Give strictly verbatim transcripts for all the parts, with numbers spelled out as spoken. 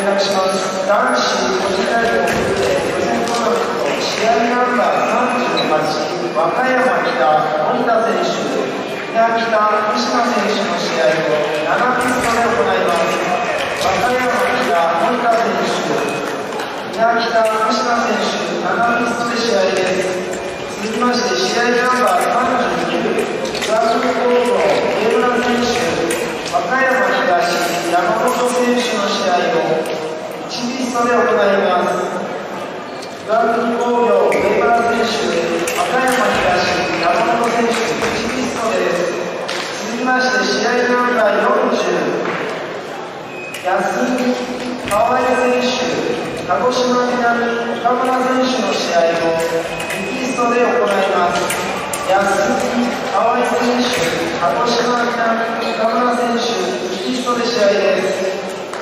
約します。男子ごじゅうだいごふで予選トーナメント試合ナンバーさんじゅうはち、和歌山北森田選手、稲北福島選手の試合をななピストで行います。和歌山北森田選手、稲北福島選手、ななピストで試合です。続きまして試合ナンバーさんじゅうきゅう、岩国高校上村選手、和歌山東山本選手の試合をいちピストで行います。岩国工業上村選手、和歌山東山本選手いちピストです。続きまして試合ナンバーよんじゅう、安井川合選手、鹿児島南岡村選手の試合をにピストで行います。安井川合選手、鹿児島南岡村選手にピストで試合です。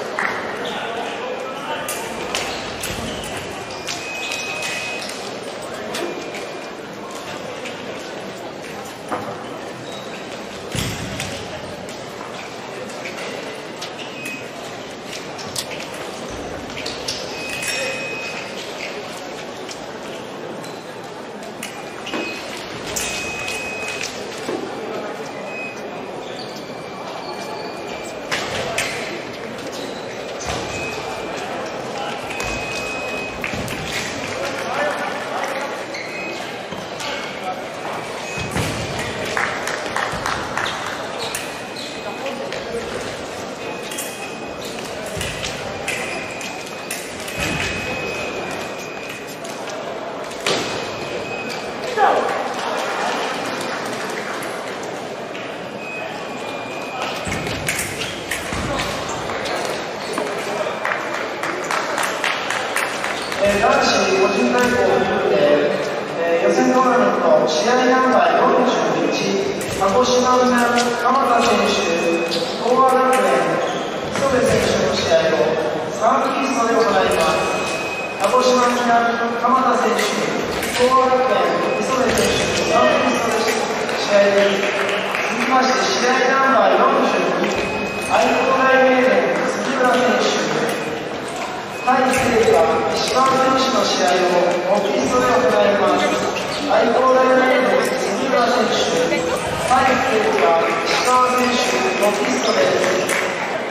男子ごじゅうだいごふで、えー、予選トーナメント試合ナンバーよんじゅういち、鹿児島南鎌田選手、東亜学園磯部選手の試合をさんピストで行います。鹿児島南鎌田選手、東亜学園磯部選手さんピストで試合です。続きまして試合ナンバーよんじゅうに、愛工大名電杉浦選手、対西武は石川選手の試合をごピストで行います。愛工大名電杉浦選手、対西武は石川選手ごピストです。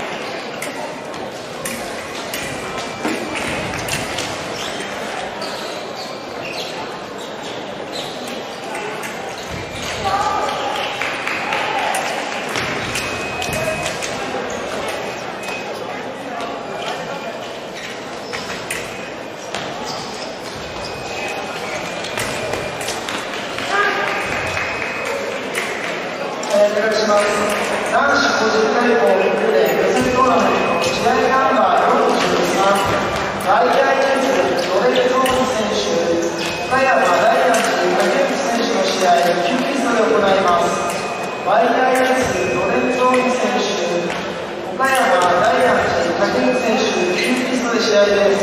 お願いします。男子ごじゅうだいごふで予選トーナメント試合ナンバーよんじゅうさん、ワイアイエスロレンゾーニ選手、岡山ダイアンツ竹内選手の試合きゅうピストで行います。ワイアイエスロレンゾーニ選手、岡山ダイアンツ竹内選手きゅうピストで試合です。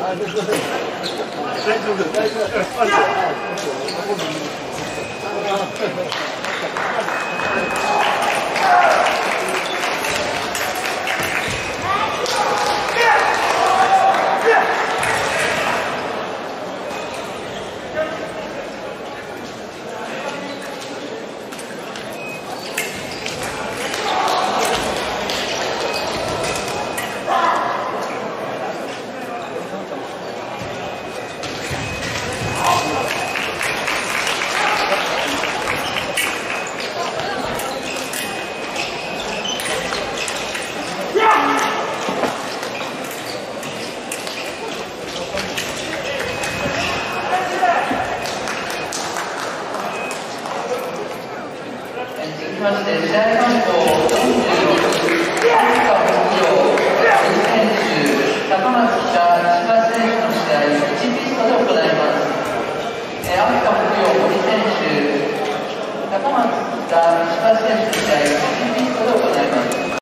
まして試合番号よんじゅうろく、秋川北陽、選手、高松北、石橋選手の試合、いちピストで行います。秋川北陽、森選手、高松北、石橋選手の試合、いちピストで行います。